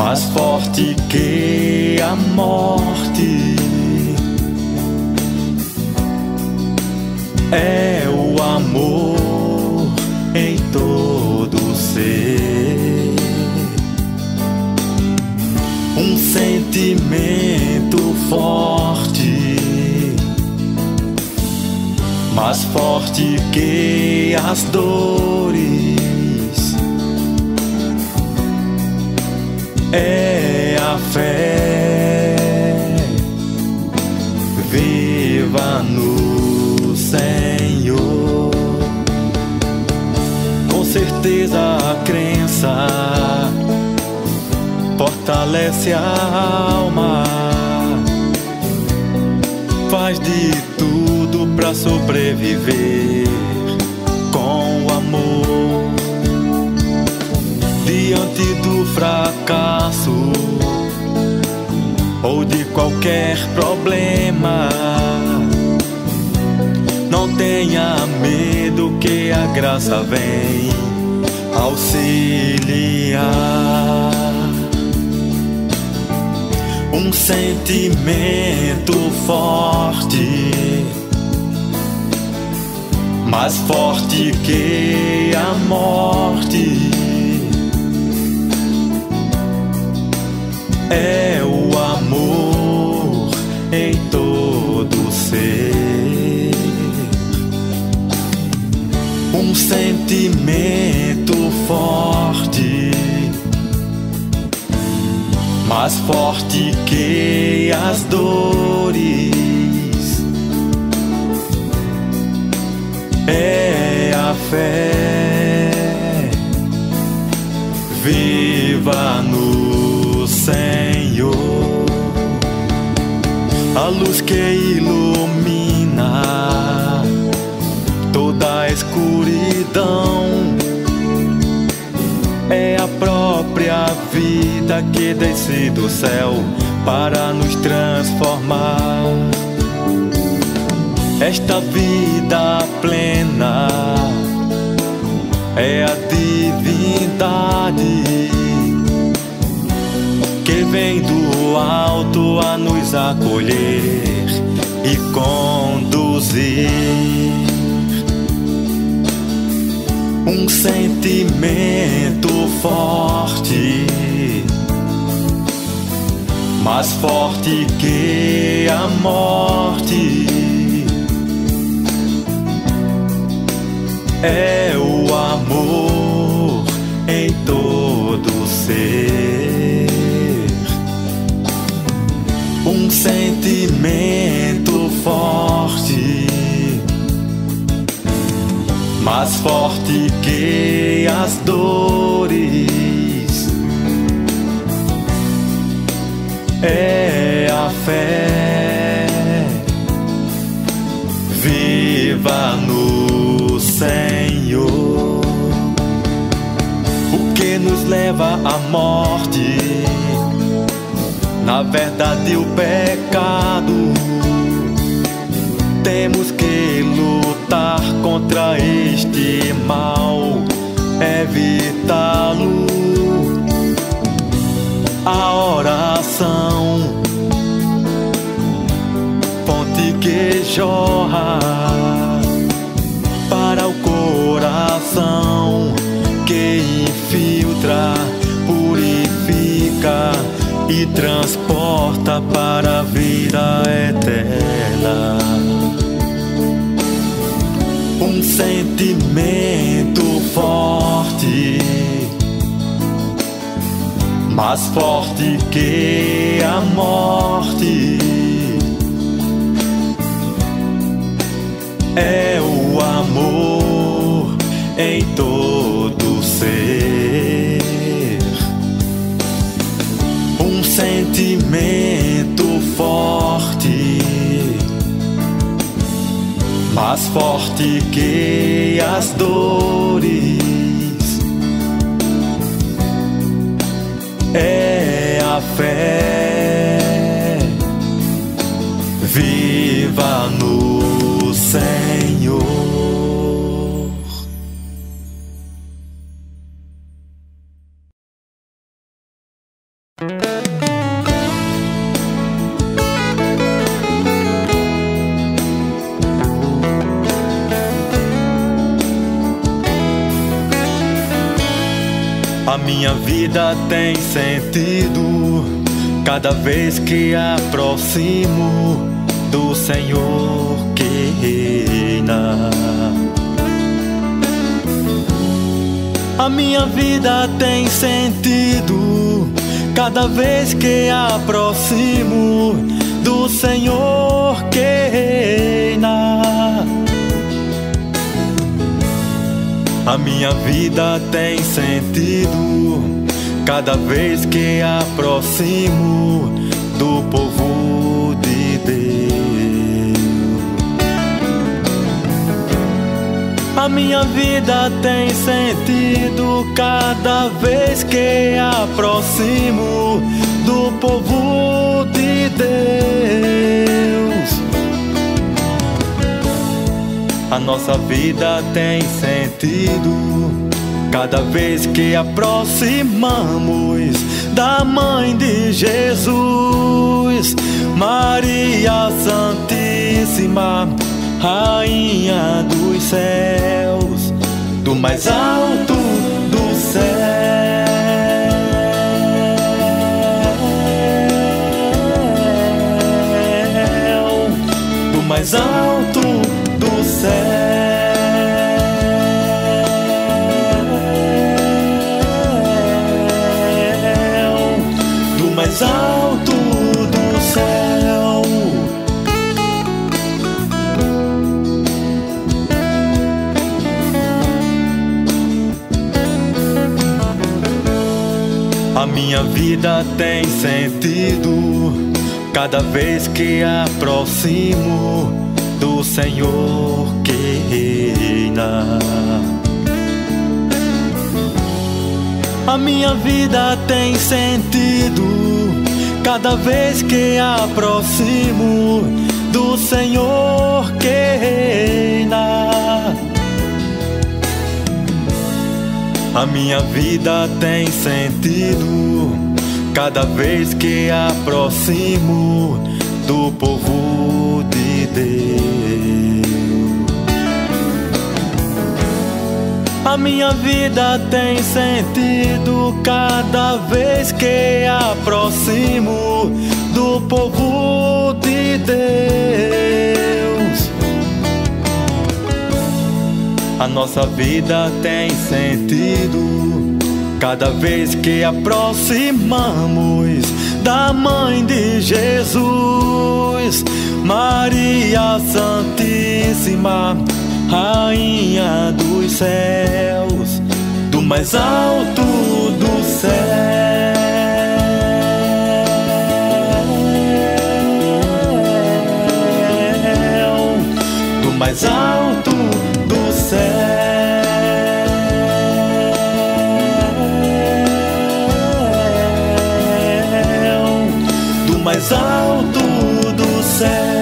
mais forte que a morte. É o amor em todo ser, um sentimento forte, mais forte que as dores. É a fé, viva no Senhor. Com certeza a crença fortalece a alma, faz de tudo pra sobreviver com o amor. Diante do fracasso ou de qualquer problema, não tenha medo que a graça vem auxiliar. Um sentimento forte, mais forte que a morte. É o amor em todo ser, um sentimento forte, mais forte que as dores. É a fé, viva no Senhor. A luz que ilumina toda a escuridão é a própria vida que desce do céu para nos transformar. Esta vida plena é a divindade que vem do alto a nos acolher e conduzir. Um sentimento forte, mais forte que a morte. É o amor em todo ser, um sentimento forte, mais forte que as dores. É a fé, viva no Senhor. O que nos leva à morte, na verdade o pecado. Temos que lutar contra este mal, evitá-lo. A oração, fonte que jorra para o coração, que infiltra, purifica e transporta para a vida eterna. Um sentimento forte, mais forte que a morte. É o amor em todo ser, um sentimento forte, mais forte que as dores. É a fé, viva no Senhor. A minha vida tem sentido cada vez que aproximo do Senhor que reina. A minha vida tem sentido cada vez que aproximo do Senhor que reina. A minha vida tem sentido cada vez que aproximo do povo de Deus. A minha vida tem sentido cada vez que aproximo do povo de Deus. A nossa vida tem sentido cada vez que aproximamos da Mãe de Jesus, Maria Santíssima, Rainha dos céus, do mais alto do céu, do mais alto do céu. Mais alto do céu. A minha vida tem sentido cada vez que aproximo do Senhor que reina. A minha vida tem sentido cada vez que aproximo do Senhor que reina. A minha vida tem sentido cada vez que aproximo do povo de Deus. A minha vida tem sentido cada vez que aproximo do povo de Deus. A nossa vida tem sentido cada vez que aproximamos da Mãe de Jesus, Maria Santíssima, Rainha dos céus, do mais alto do céu, do mais alto do céu, do mais alto do céu.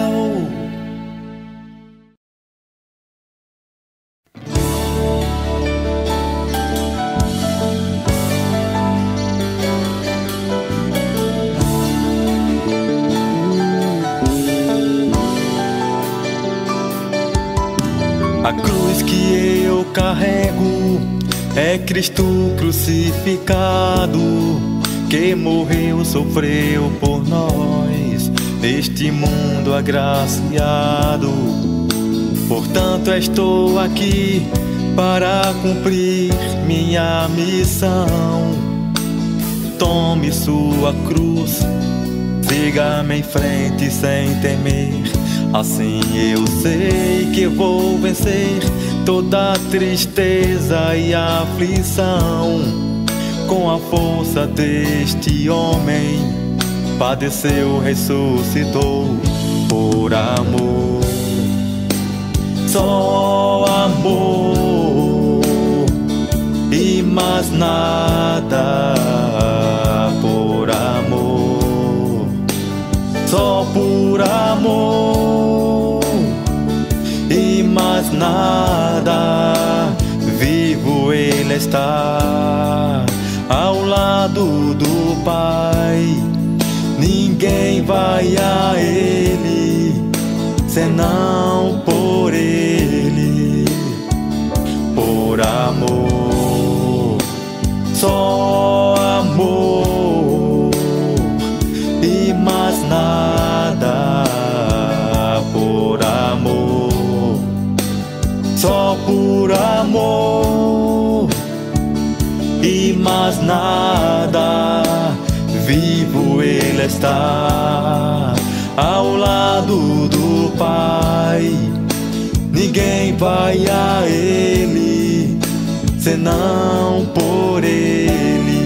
A cruz que eu carrego é Cristo crucificado, que morreu, sofreu por nós, neste mundo agraciado. Portanto estou aqui para cumprir minha missão. Tome sua cruz, siga-me em frente sem temer. Assim eu sei que vou vencer toda tristeza e aflição. Com a força deste homem, padeceu, ressuscitou por amor. Só amor e mais nada, por amor, só por amor e mais nada. Vivo ele está, ao lado do Pai. Ninguém vai a Ele senão por Ele, por amor, só amor e mais nada. Por amor, só por amor e mais nada. Vivo Ele está ao lado do Pai. Ninguém vai a Ele senão por Ele.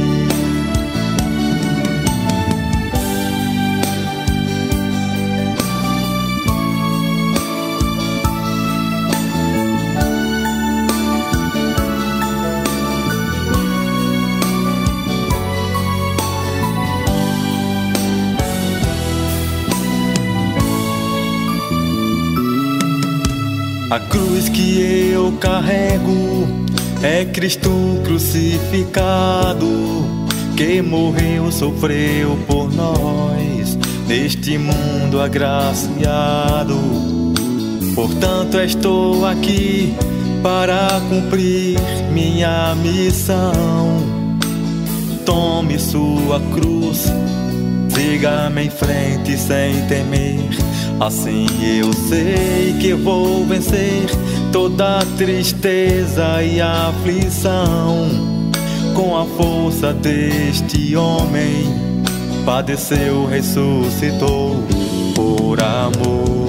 A cruz que eu carrego é Cristo crucificado, que morreu, sofreu por nós, neste mundo agraciado. Portanto estou aqui para cumprir minha missão. Tome sua cruz, siga-me em frente sem temer. Assim eu sei que vou vencer toda a tristeza e a aflição. Com a força deste homem, padeceu, ressuscitou por amor,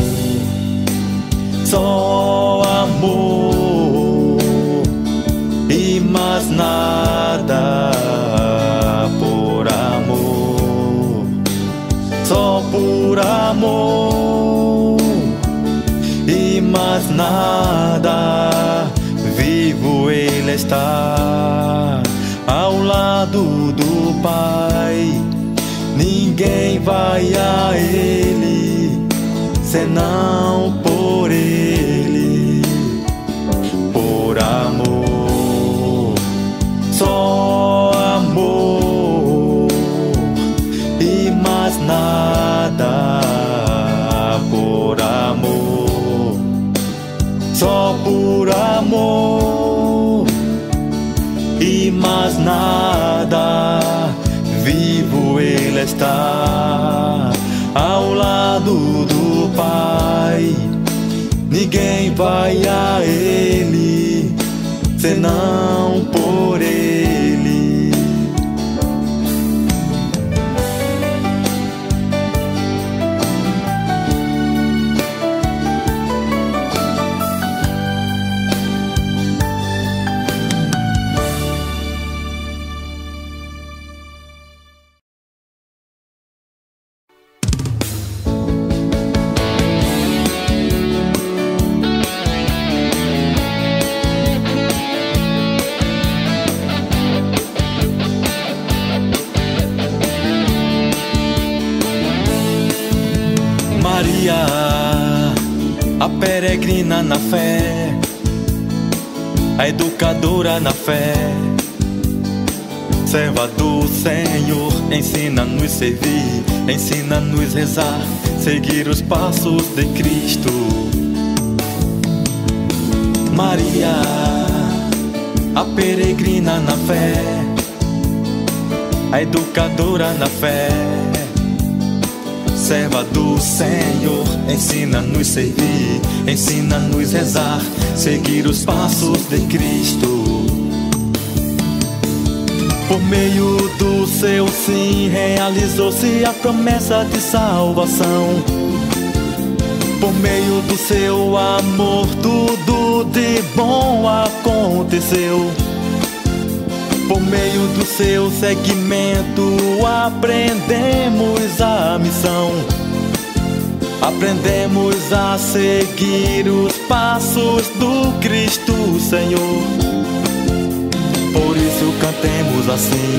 só amor e mais nada. Por amor, só por amor e mais nada. Vivo Ele está ao lado do Pai. Ninguém vai a Ele senão por Ele. Por amor, só amor e mais nada. Por amor, só por amor e mais nada. Vivo Ele está ao lado do Pai. Ninguém vai a Ele senão por Ele. Maria, a peregrina na fé, a educadora na fé, serva do Senhor, ensina-nos servir, ensina-nos rezar, seguir os passos de Cristo. Maria, a peregrina na fé, a educadora na fé, serva do Senhor, ensina-nos servir, ensina-nos rezar, seguir os passos de Cristo. Por meio do seu sim, realizou-se a promessa de salvação. Por meio do seu amor, tudo de bom aconteceu. Por meio do seu seguimento, aprendemos a missão. Aprendemos a seguir os passos do Cristo Senhor. Por isso cantemos assim: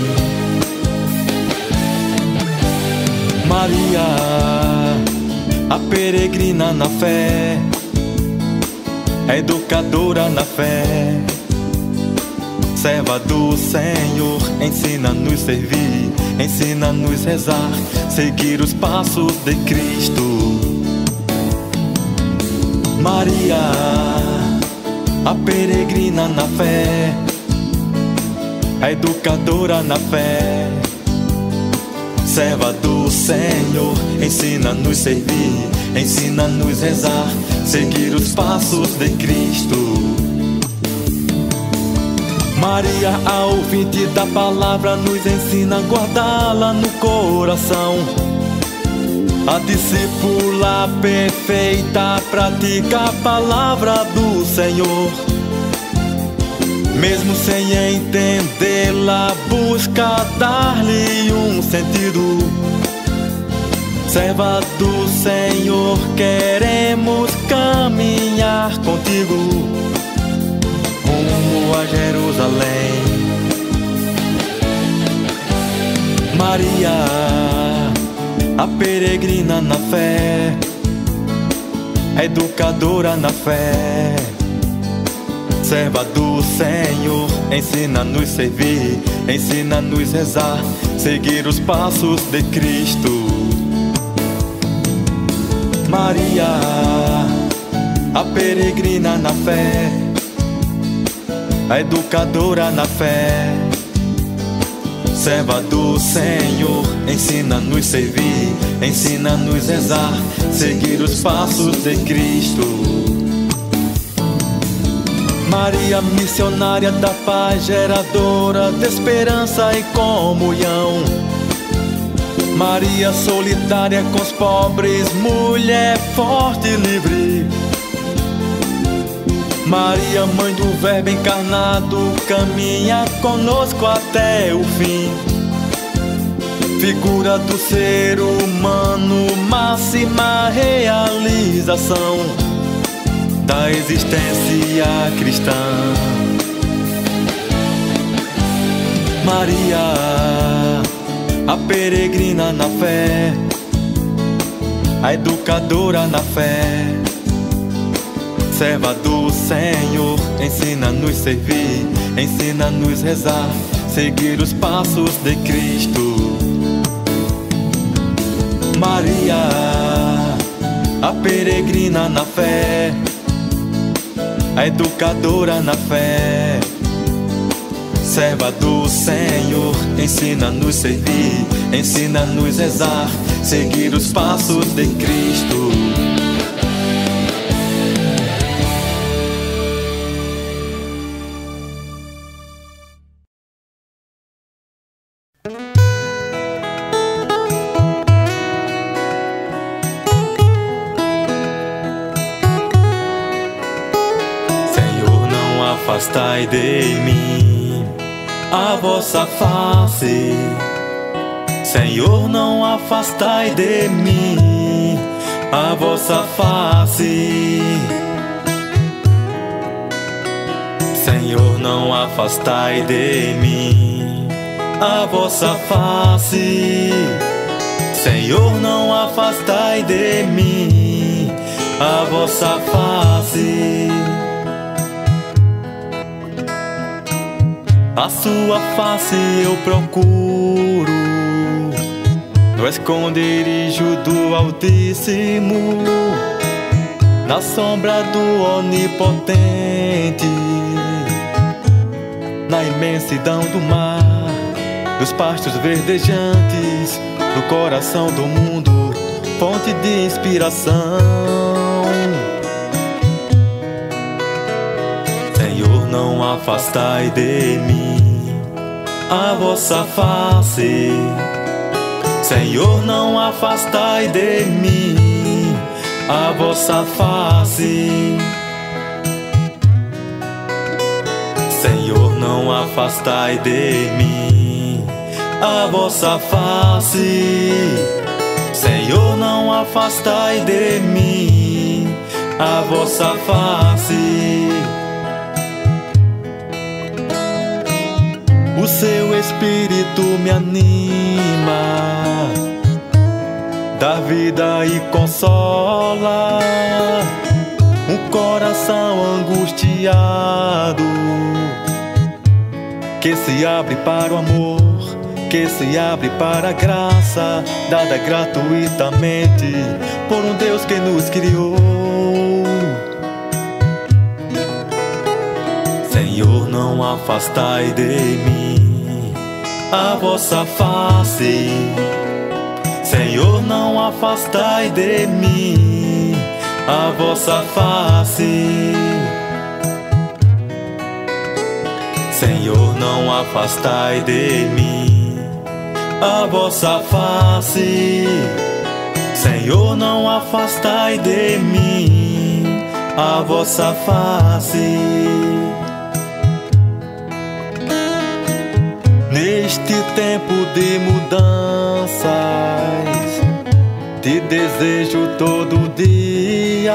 Maria, a peregrina na fé, a educadora na fé, serva do Senhor, ensina-nos servir, ensina-nos rezar, seguir os passos de Cristo. Maria, a peregrina na fé, a educadora na fé, serva do Senhor, ensina-nos servir, ensina-nos rezar, seguir os passos de Cristo. Maria, a ouvinte da palavra, nos ensina a guardá-la no coração. A discípula perfeita pratica a palavra do Senhor. Mesmo sem entendê-la, busca dar-lhe um sentido. Serva do Senhor, queremos caminhar contigo rumo a Jerusalém. Maria, a peregrina na fé, a educadora na fé, serva do Senhor, ensina-nos servir, ensina-nos rezar, seguir os passos de Cristo. Maria, a peregrina na fé, a educadora na fé, serva do Senhor, ensina-nos servir, ensina-nos rezar, seguir os passos de Cristo. Maria, missionária da paz, geradora de esperança e comunhão. Maria, solitária com os pobres, mulher forte e livre. Maria, mãe do Verbo encarnado, caminha conosco até o fim. Figura do ser humano, máxima realização da existência cristã. Maria, a peregrina na fé, a educadora na fé, serva do Senhor, ensina-nos servir, ensina-nos rezar, seguir os passos de Cristo. Maria, a peregrina na fé, a educadora na fé, serva do Senhor, ensina-nos servir, ensina-nos rezar, seguir os passos de Cristo. Senhor, não afastai de mim a vossa face. Senhor, não afastai de mim a vossa face. Senhor, não afastai de mim a vossa face. Senhor, não afastai de mim a vossa face. A sua face eu procuro no esconderijo do Altíssimo, na sombra do Onipotente, na imensidão do mar, dos pastos verdejantes, do coração do mundo, fonte de inspiração. Senhor, não afastai de mim a vossa face. Senhor, não afastai de mim a vossa face. Senhor, não afastai de mim a vossa face. Senhor, não afastai de mim a vossa face. O seu Espírito me anima, dá vida e consola um coração angustiado. que se abre para o amor, que se abre para a graça, dada gratuitamente por um Deus que nos criou. Senhor, não afastai de mim a vossa face. Senhor, não afastai de mim a vossa face. Senhor, não afastai de mim a vossa face. Senhor, não afastai de mim a vossa face. Neste tempo de mudanças, te desejo todo dia.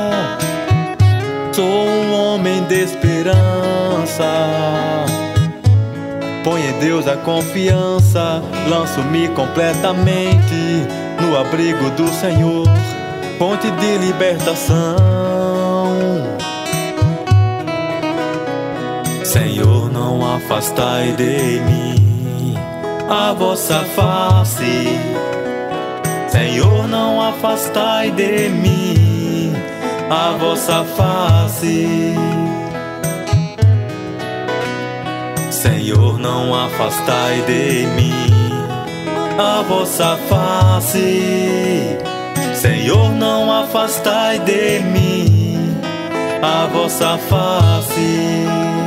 Sou um homem de esperança. Põe em Deus a confiança, lanço-me completamente no abrigo do Senhor, fonte de libertação. Senhor, não afastai de mim a vossa face. Senhor, não afastai de mim a vossa face. Senhor, não afastai de mim a vossa face. Senhor, não afastai de mim a vossa face.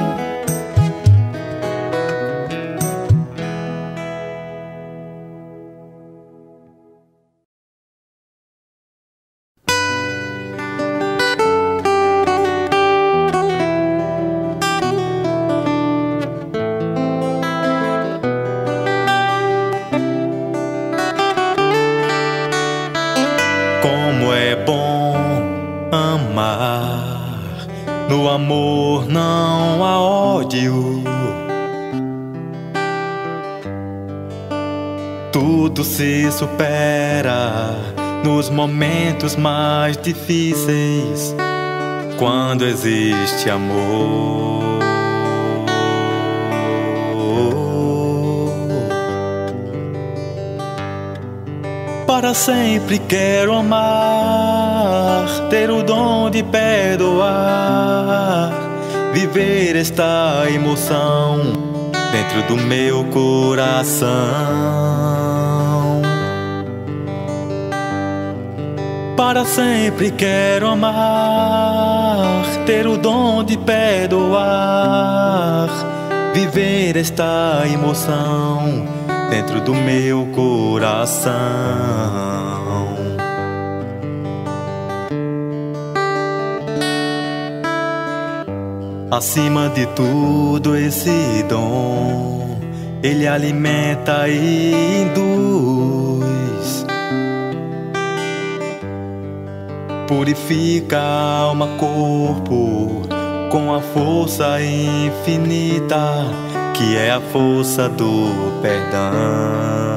Como é bom amar, no amor não há ódio. Tudo se supera nos momentos mais difíceis, quando existe amor. Para sempre quero amar, ter o dom de perdoar, viver esta emoção dentro do meu coração. Para sempre quero amar, ter o dom de perdoar, viver esta emoção dentro do meu coração. Acima de tudo, esse dom, ele alimenta e induz, purifica alma, corpo, com a força infinita, que é a força do perdão.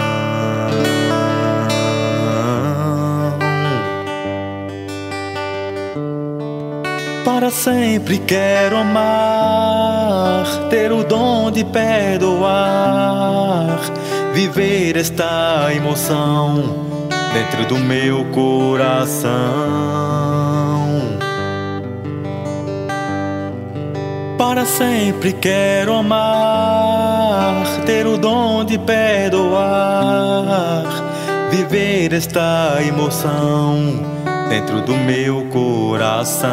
Para sempre quero amar, ter o dom de perdoar, viver esta emoção dentro do meu coração. Para sempre quero amar, ter o dom de perdoar, viver esta emoção dentro do meu coração.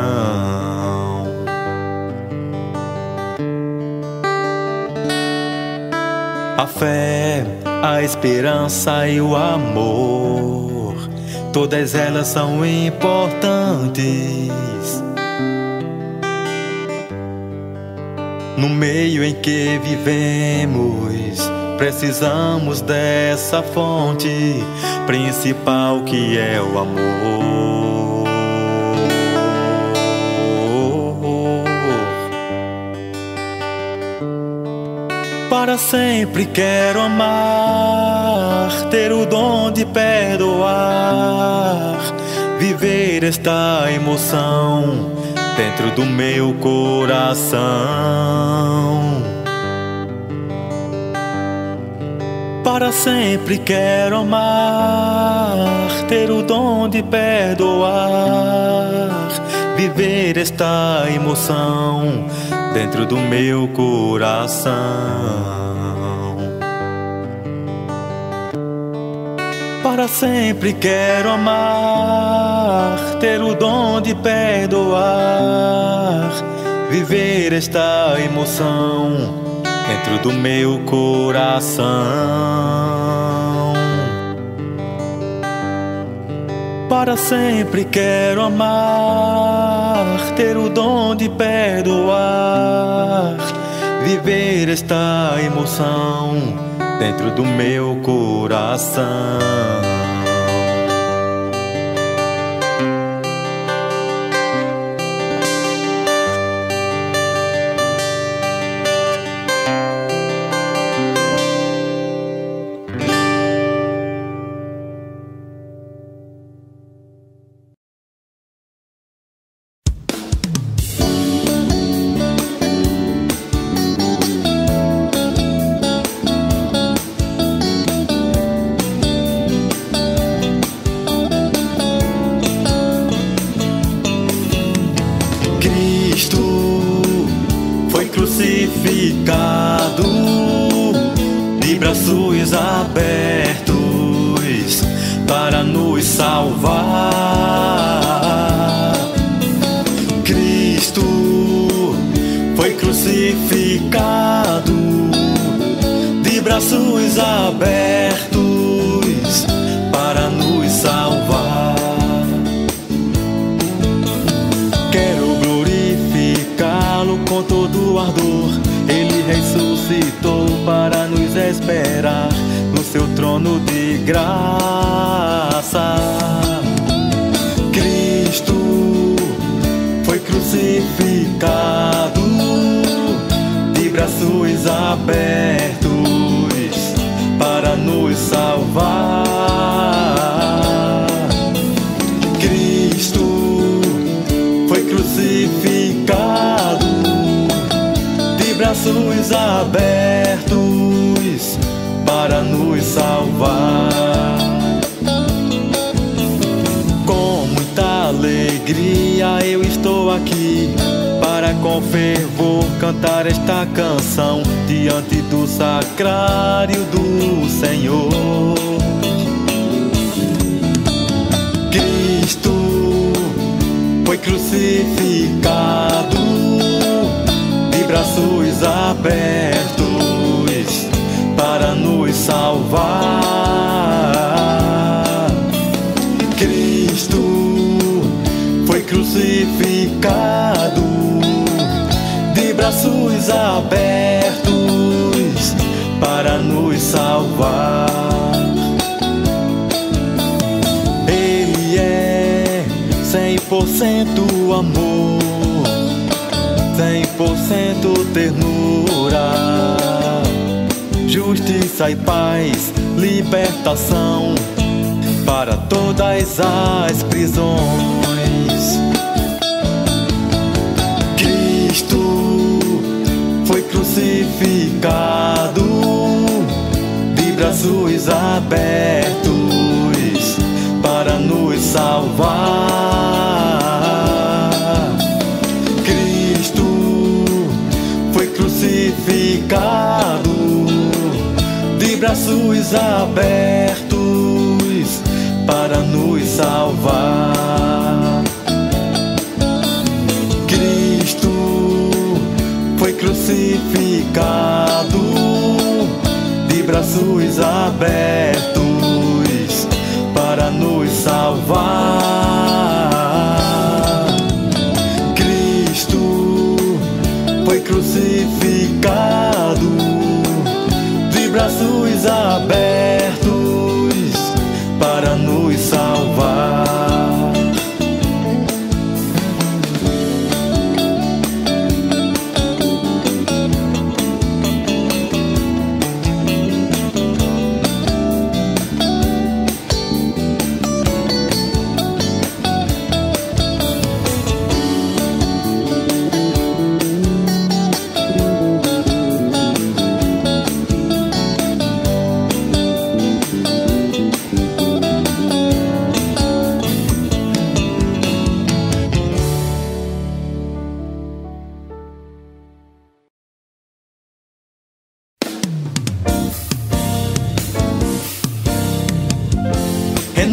A fé, a esperança e o amor, todas elas são importantes. No meio em que vivemos, precisamos dessa fonte principal, que é o amor. Para sempre quero amar, ter o dom de perdoar, viver esta emoção dentro do meu coração. Para sempre quero amar, ter o dom de perdoar, viver esta emoção dentro do meu coração. Para sempre quero amar, ter o dom de perdoar, viver esta emoção dentro do meu coração. Para sempre quero amar, ter o dom de perdoar, viver esta emoção dentro do meu coração. Crucificado, de braços abertos para nos salvar. Cristo foi crucificado, de braços abertos para nos salvar. Quero glorificá-lo com todo ardor. Ele ressuscitou para nos esperar no seu trono de graça. Cristo foi crucificado, de braços abertos para nos salvar. Cristo foi crucificado, braços abertos para nos salvar. Com muita alegria eu estou aqui para com fervor cantar esta canção diante do sacrário do Senhor. Cristo foi crucificado, braços abertos para nos salvar. Cristo foi crucificado, de braços abertos para nos salvar. Ele é 100% amor, 100% ternura, justiça e paz, libertação para todas as prisões. Cristo foi crucificado, de braços abertos para nos salvar. Crucificado, de braços abertos para nos salvar. Cristo foi crucificado, de braços abertos para nos salvar. Cristo foi crucificado, de braços abertos para nos salvar.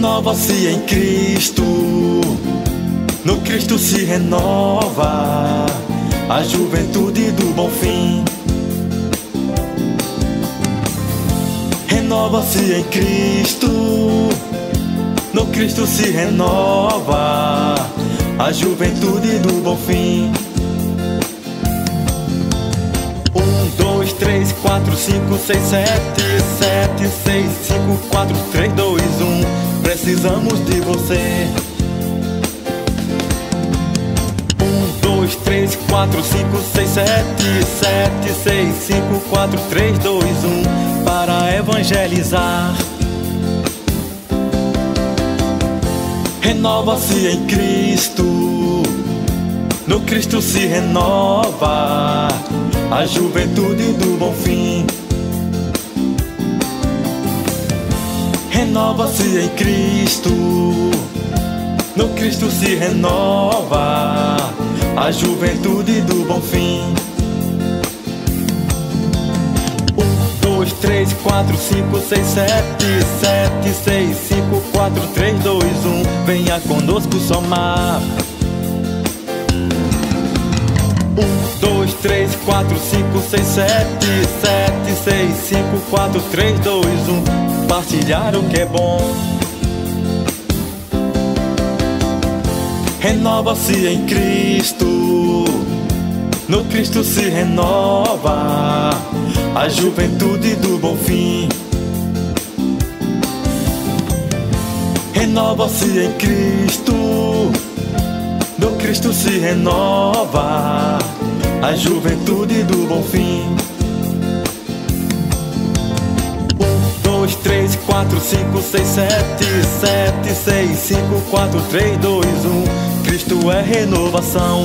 Renova-se em Cristo, no Cristo se renova a juventude do bom fim. Renova-se em Cristo, no Cristo se renova a juventude do bom fim. 1, 2, 3, 4, 5, 6, 7, 7, 6, 5, 4, 3, 2, 1. Precisamos de você. 1, 2, 3, 4, 5, 6, 7, 7, 6, 5, 4, 3, 2, 1. Para evangelizar. Renova-se em Cristo, no Cristo se renova a juventude do bom fim. Renova-se em Cristo, no Cristo se renova a juventude do bom fim. 1, 2, 3, 4, 5, 6, 7, 7, 6, 5, 4, 3, 2, 1. Venha conosco somar. 1, 2, 3, 4, 5, 6, 7, 7, 6, 5, 4, 3, 2, 1. Partilhar o que é bom. Renova-se em Cristo, no Cristo se renova a juventude do bom fim. Renova-se em Cristo, no Cristo se renova a juventude do bom fim. 1, 2, 3, 4, 5, 6, 7, 7, 6, 5, 4, 3, 2, 1. Cristo é renovação.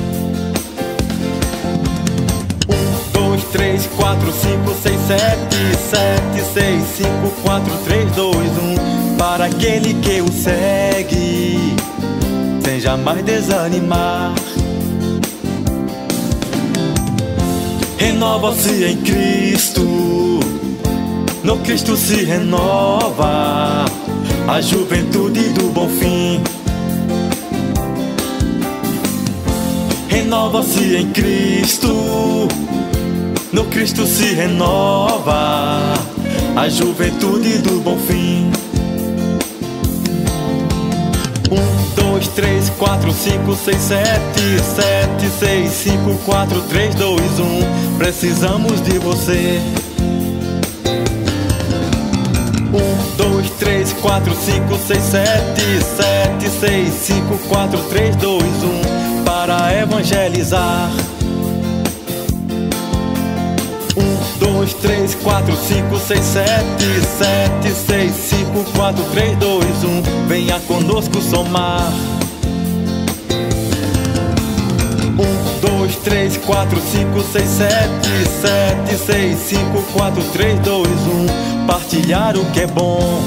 1, 2, 3, 4, 5, 6, 7, 7, 6, 5, 4, 3, 2, 1. Para aquele que o segue, sem jamais desanimar. Renova-se em Cristo, no Cristo se renova a juventude do bom fim. Renova-se em Cristo, no Cristo se renova a juventude do bom fim. 1, 2, 3, 4, 5, 6, 7, 7, 6, 5, 4, 3, 2, 1. Precisamos de você. 1, 2, 3, 4, 5, 6, 7, 7, 6, 5, 4, 3, 2, 1. Para evangelizar. 1, 2, 3, 4, 5, 6, 7, 7, 6, 5, 4, 3, 2, 1. Venha conosco somar. 1, 2, 3, 4, 5, 6, 7, 7, 6, 5, 4, 3, 2, 1. Partilhar o que é bom.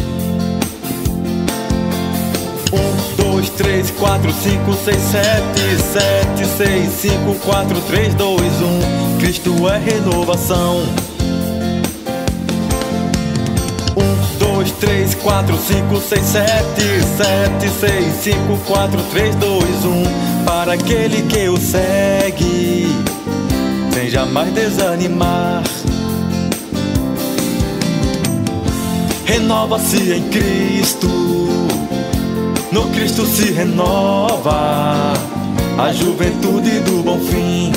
1, 2, 3, 4, 5, 6, 7, 7, 6, 5, 4, 3, 2, 1. Cristo é renovação. 1, 2, 3, 4, 5, 6, 7, 7, 6, 5, 4, 3, 2, 1. Para aquele que o segue, sem jamais desanimar. Renova-se em Cristo, no Cristo se renova a juventude do bom fim.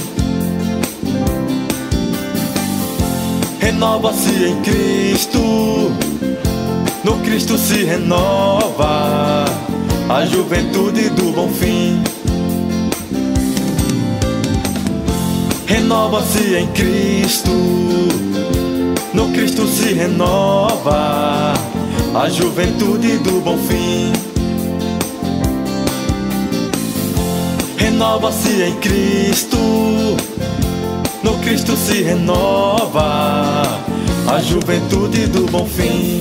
Renova-se em Cristo, no Cristo se renova a juventude do bom fim. Renova-se em Cristo, no Cristo se renova a juventude do bom fim. Renova-se em Cristo, no Cristo se renova a juventude do bom fim.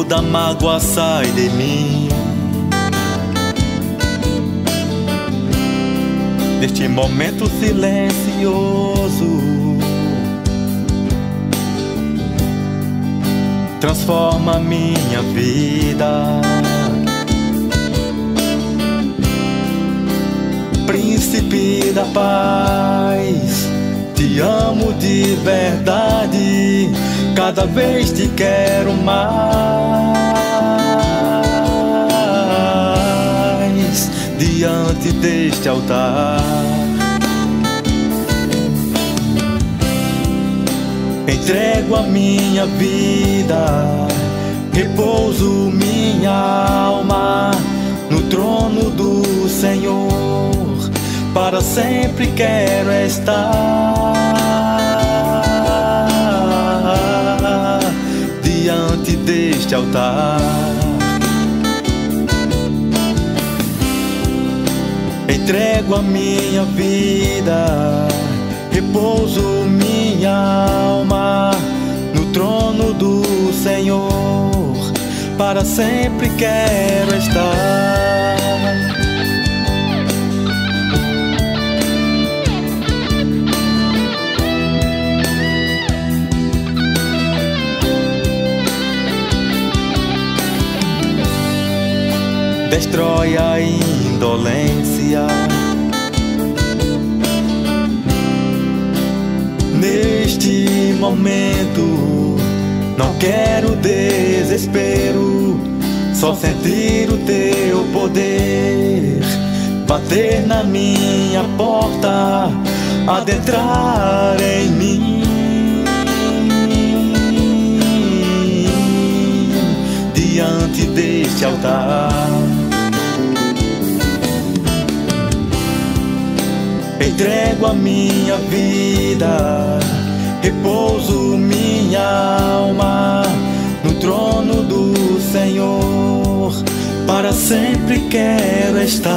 toda mágoa sai de mim. Neste momento silencioso, transforma minha vida. Príncipe da paz, te amo de verdade, cada vez te quero mais. Diante deste altar, entrego a minha vida, repouso minha alma no trono do Senhor. Para sempre quero estar diante deste altar. Entrego a minha vida, repouso minha alma no trono do Senhor. Para sempre quero estar. Destrói a indolência. Neste momento não quero desespero, só sentir o teu poder bater na minha porta, adentrar em mim. Diante deste altar, entrego a minha vida, repouso minha alma no trono do Senhor. Para sempre quero estar.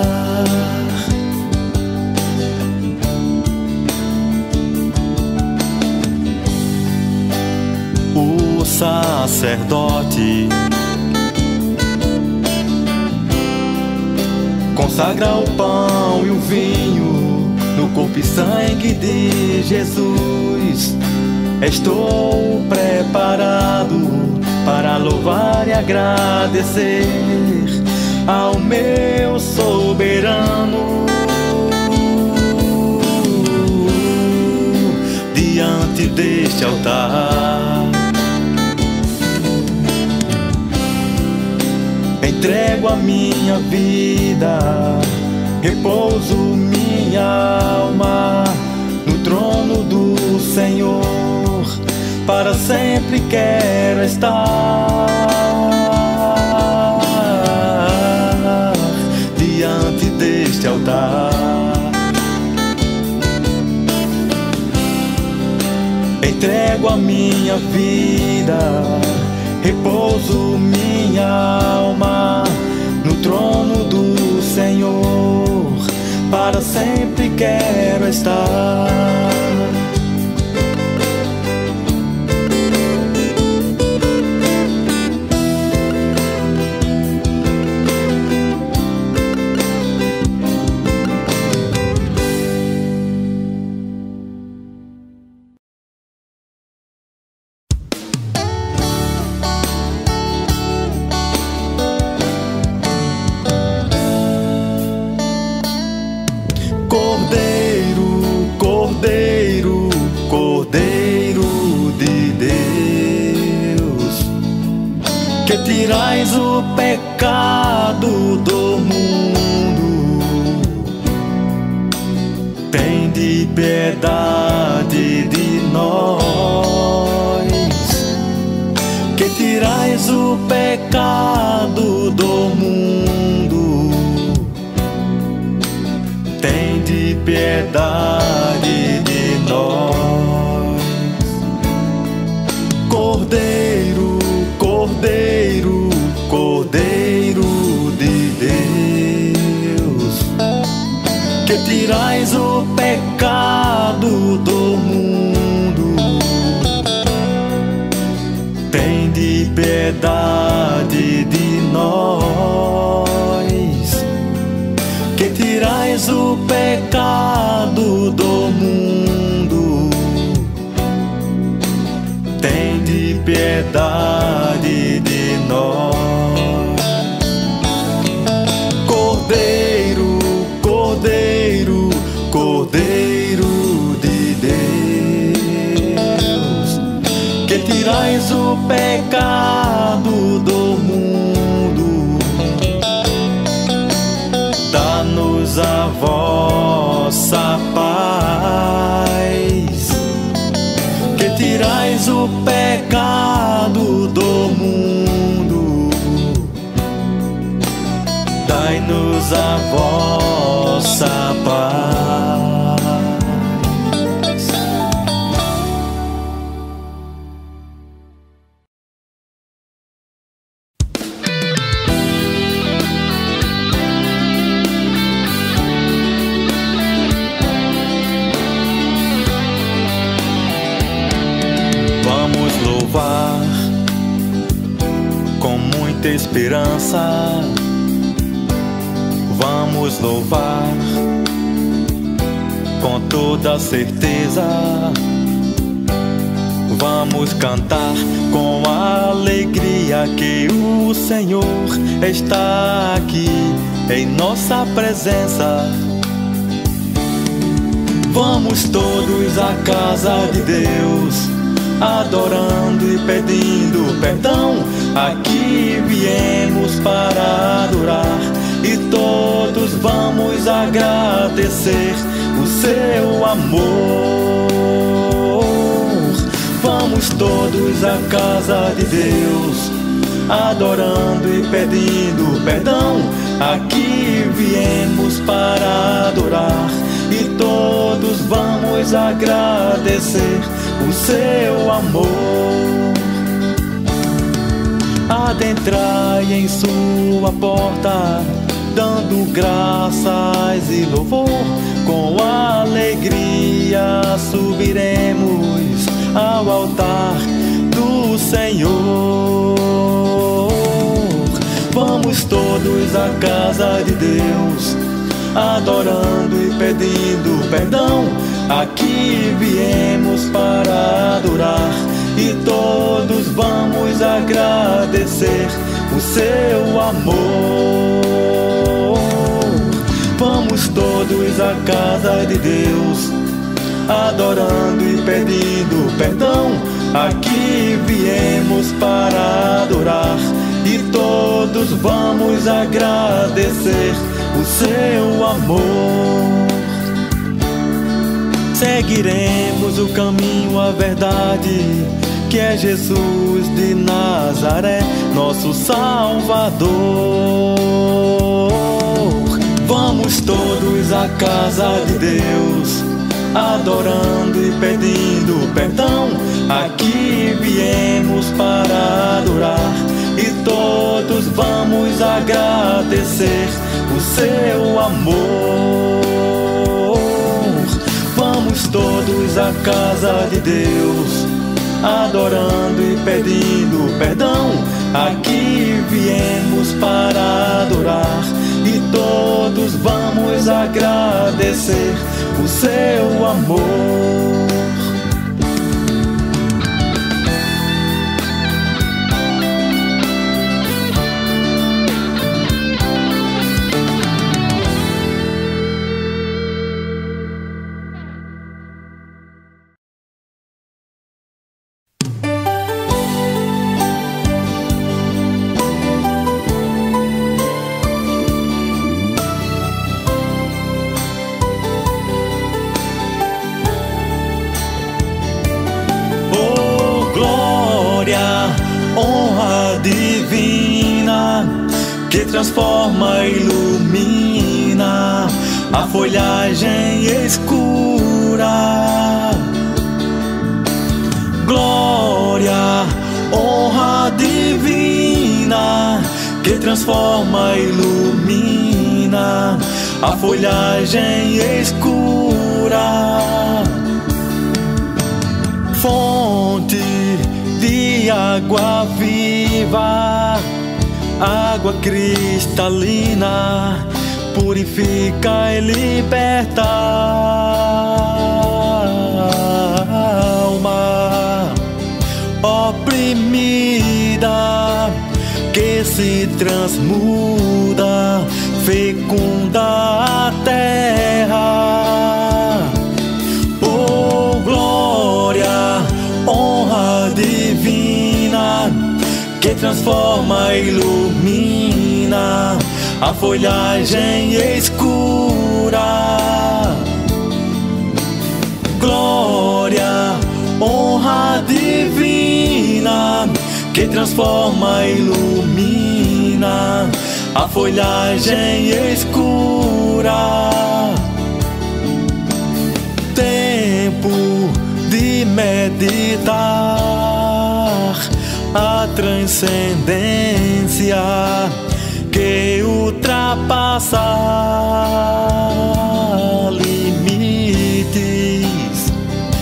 O sacerdote consagra o pão e o vinho no corpo e sangue de Jesus. Estou preparado para louvar e agradecer ao meu soberano. Diante deste altar, entrego a minha vida, repouso minha alma no trono do Senhor. Para sempre quero estar diante deste altar. Entrego a minha vida, repouso minha alma no trono do Senhor. Para sempre quero estar. Que tirais o pecado do mundo, tende piedade de nós. Que tirais o pecado do mundo, tende piedade de nós. Cordeiro, Cordeiro, Cordeiro de Deus, que tirais o pecado do mundo, tende piedade de nós, que tirais o pecado do mundo. Tende piedade de nós. Cordeiro, Cordeiro, Cordeiro de Deus, que tirais o pecado do mundo, dá-nos a vossa paz, que tirais o pecado do mundo, dai-nos a vossa paz. Vamos louvar com muita esperança. Vamos louvar com toda certeza. Vamos cantar com alegria que o Senhor está aqui em nossa presença. Vamos todos à casa de Deus, adorando e pedindo perdão. Aqui viemos para adorar e todos vamos agradecer o seu amor. Vamos todos à casa de Deus, adorando e pedindo perdão. Aqui viemos para adorar e todos vamos agradecer o seu amor. Adentrai em sua porta, dando graças e louvor. Com alegria subiremos ao altar do Senhor. Vamos todos à casa de Deus, adorando e pedindo perdão. Aqui viemos para adorar e todos vamos agradecer o seu amor. Vamos todos à casa de Deus, adorando e pedindo perdão. Aqui viemos para adorar e todos vamos agradecer o seu amor. Seguiremos o caminho, a verdade, que é Jesus de Nazaré, nosso Salvador. Vamos todos à casa de Deus, adorando e pedindo perdão. Aqui viemos para adorar e todos vamos agradecer o seu amor. Vamos todos à casa de Deus, adorando e pedindo perdão. Aqui viemos para adorar e todos vamos agradecer o seu amor. Honra divina que transforma e ilumina a folhagem escura. Glória, honra divina que transforma e ilumina a folhagem escura. Fonte de água viva, água cristalina, purifica e liberta a alma oprimida, que se transmuda, fecunda a terra. Oh, glória, honra divina, que transforma e ilumina a folhagem escura. Glória, honra divina, que transforma e ilumina a folhagem escura. Tempo de meditar a transcendência que ultrapassa limites,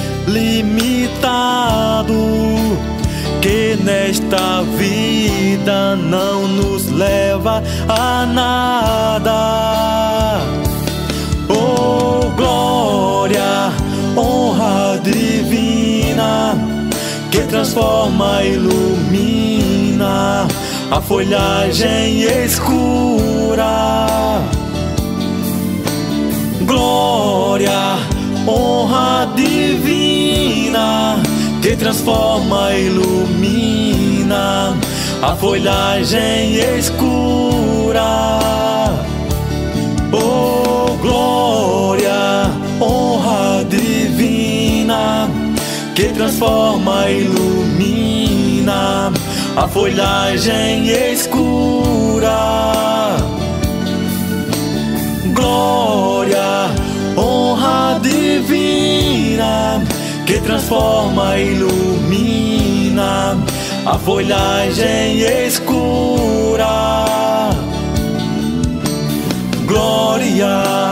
limitado, que nesta vida não nos leva a nada. Oh, glória, honra divina, que transforma e ilumina a folhagem escura. Glória, honra divina, que transforma e ilumina a folhagem escura. Oh, glória, honra divina, que transforma e ilumina a folhagem escura. Glória, honra divina, que transforma e ilumina a folhagem escura. Glória,